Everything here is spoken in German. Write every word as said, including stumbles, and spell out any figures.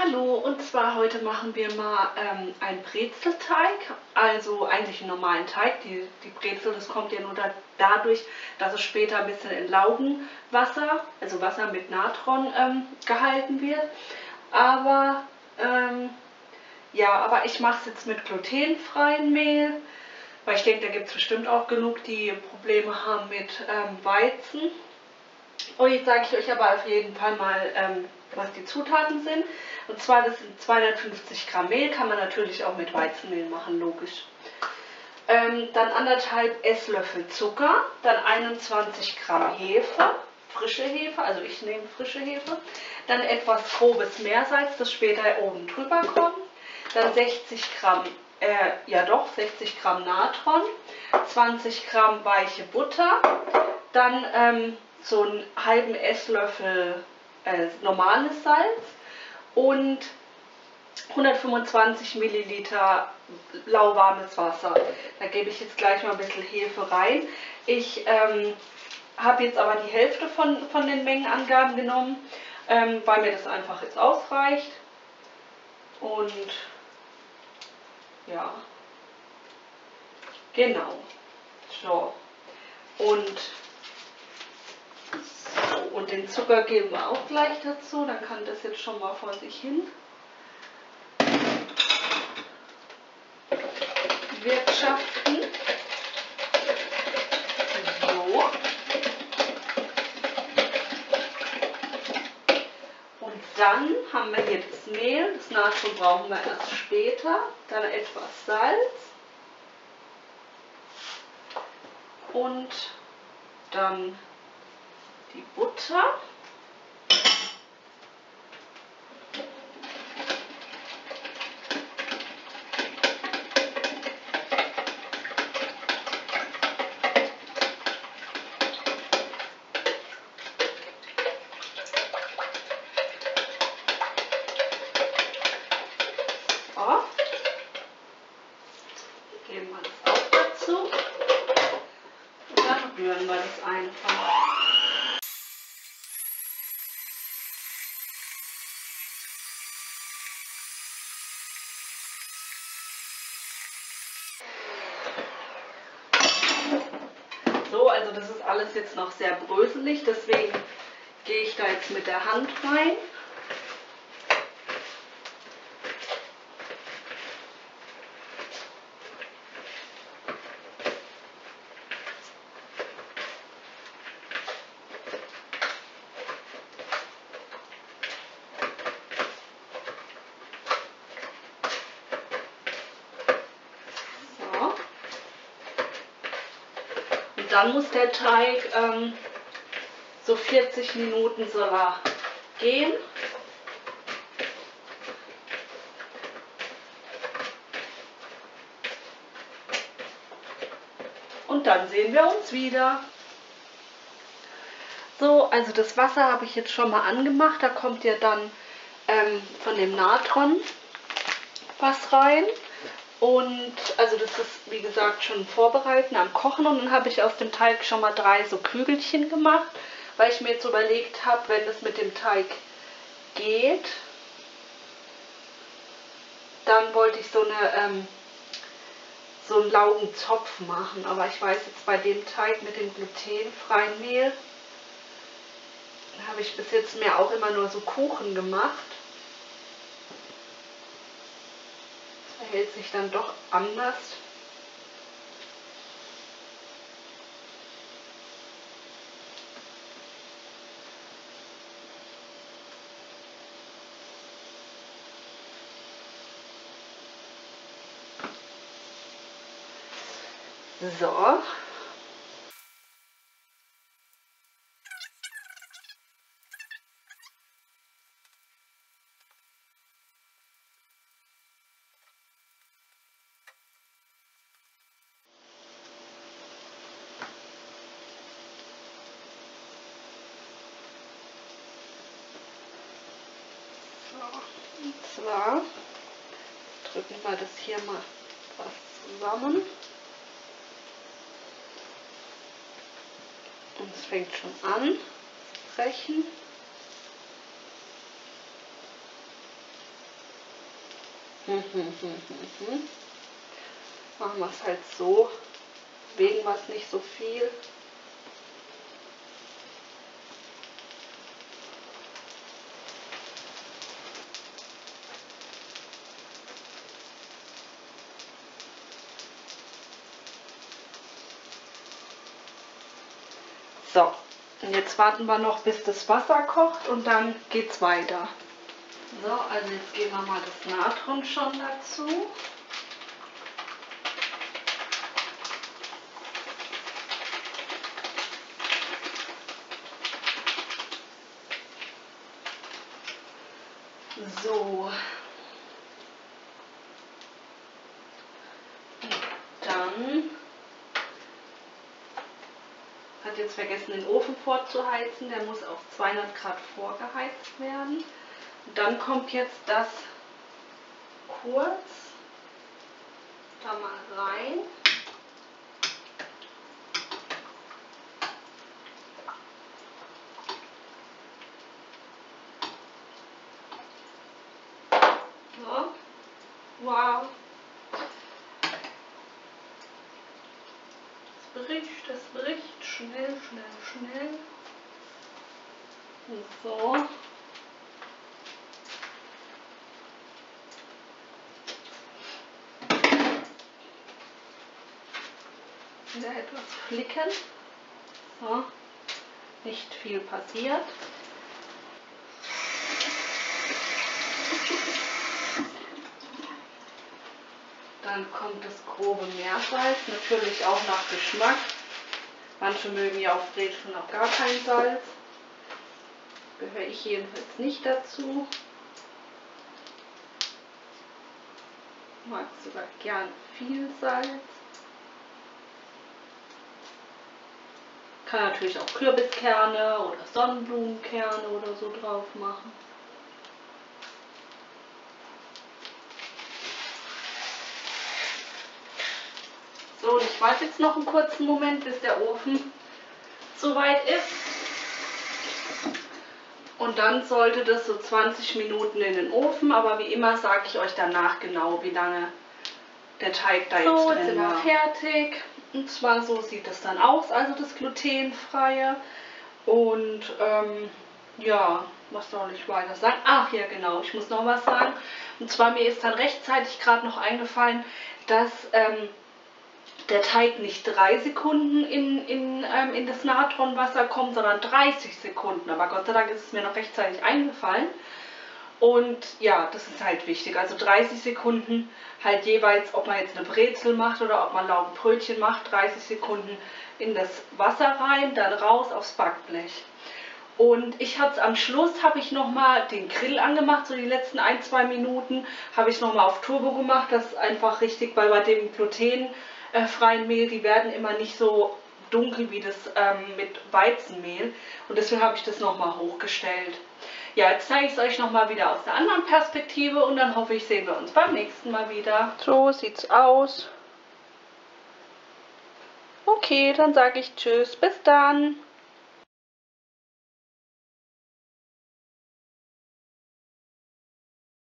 Hallo, und zwar heute machen wir mal ähm, einen Brezelteig, also eigentlich einen normalen Teig. Die, die Brezel, das kommt ja nur da, dadurch, dass es später ein bisschen in Laugenwasser, also Wasser mit Natron, ähm, gehalten wird. Aber ähm, ja, aber ich mache es jetzt mit glutenfreiem Mehl, weil ich denke, da gibt es bestimmt auch genug, die Probleme haben mit ähm, Weizen. Und jetzt sage ich euch aber auf jeden Fall mal, ähm, was die Zutaten sind. Und zwar, das sind zweihundertfünfzig Gramm Mehl, kann man natürlich auch mit Weizenmehl machen, logisch. Ähm, dann anderthalb Esslöffel Zucker, dann einundzwanzig Gramm Hefe, frische Hefe, also ich nehme frische Hefe. Dann etwas grobes Meersalz, das später oben drüber kommt. Dann sechzig Gramm, äh, ja doch, sechzig Gramm Natron, zwanzig Gramm weiche Butter. Dann ähm, so einen halben Esslöffel äh, normales Salz und hundertfünfundzwanzig Milliliter lauwarmes Wasser. Da gebe ich jetzt gleich mal ein bisschen Hefe rein. Ich ähm, habe jetzt aber die Hälfte von, von den Mengenangaben genommen, ähm, weil mir das einfach jetzt ausreicht. Und ja, genau. So. Und Und den Zucker geben wir auch gleich dazu, dann kann das jetzt schon mal vor sich hin wirtschaften. So. Und dann haben wir hier das Mehl, das Natron brauchen wir erst später, dann etwas Salz und dann die Butter. So. Geben wir das auch dazu und dann rühren wir das einfach. So, also das ist alles jetzt noch sehr bröselig, deswegen gehe ich da jetzt mit der Hand rein. So. Und dann muss der Teig ähm, so vierzig Minuten soll er gehen. Und dann sehen wir uns wieder. So, also das Wasser habe ich jetzt schon mal angemacht. Da kommt ja dann ähm, von dem Natron was rein. Und also das ist, wie gesagt, schon vorbereiten am Kochen. Und dann habe ich aus dem Teig schon mal drei so Kügelchen gemacht, weil ich mir jetzt überlegt habe, wenn das mit dem Teig geht, dann wollte ich so eine ähm, so einen Laugenzopf machen. Aber ich weiß jetzt bei dem Teig mit dem glutenfreien Mehl, habe ich bis jetzt mir auch immer nur so Kuchen gemacht. Das verhält sich dann doch anders. So. Und zwar drücken wir das hier mal was zusammen. Und es fängt schon an zu brechen. Hm, hm, hm, hm, hm. Machen wir es halt so. Wegen wir es nicht so viel. So, und jetzt warten wir noch, bis das Wasser kocht und dann geht's weiter. So, also jetzt geben wir mal das Natron schon dazu. So. Dann hat jetzt vergessen, den Ofen vorzuheizen. Der muss auf zweihundert Grad vorgeheizt werden. Und dann kommt jetzt das kurz da mal rein. So. Wow. Es bricht, es bricht. Schnell, schnell, schnell. Und so. Wieder etwas flicken. So. Nicht viel passiert. Dann kommt das grobe Meersalz, natürlich auch nach Geschmack. Manche mögen ja auf Brezeln noch gar kein Salz. Gehöre ich jedenfalls nicht dazu. Ich mag sogar gern viel Salz. Kann natürlich auch Kürbiskerne oder Sonnenblumenkerne oder so drauf machen. So, und ich warte jetzt noch einen kurzen Moment, bis der Ofen soweit ist. Und dann sollte das so zwanzig Minuten in den Ofen, aber wie immer sage ich euch danach genau, wie lange der Teig da jetzt so, drin ist. So, jetzt sind wir fertig. Und zwar so sieht das dann aus, also das glutenfreie. Und ähm, ja, was soll ich weiter sagen? Ach ja, genau, ich muss noch was sagen. Und zwar mir ist dann rechtzeitig gerade noch eingefallen, dass ähm, der Teig nicht drei Sekunden in, in, ähm, in das Natronwasser kommt, sondern dreißig Sekunden. Aber Gott sei Dank ist es mir noch rechtzeitig eingefallen. Und ja, das ist halt wichtig. Also dreißig Sekunden halt jeweils, ob man jetzt eine Brezel macht oder ob man Laugenbrötchen macht, dreißig Sekunden in das Wasser rein, dann raus aufs Backblech. Und ich habe es am Schluss, habe ich nochmal den Grill angemacht, so die letzten ein, zwei Minuten habe ich nochmal auf Turbo gemacht, das ist einfach richtig, weil bei dem glutenfreien Mehl, die werden immer nicht so dunkel wie das ähm, mit Weizenmehl und deswegen habe ich das nochmal hochgestellt. Ja, jetzt zeige ich es euch nochmal wieder aus der anderen Perspektive und dann hoffe ich, sehen wir uns beim nächsten Mal wieder. So sieht's aus. Okay, dann sage ich Tschüss, bis dann.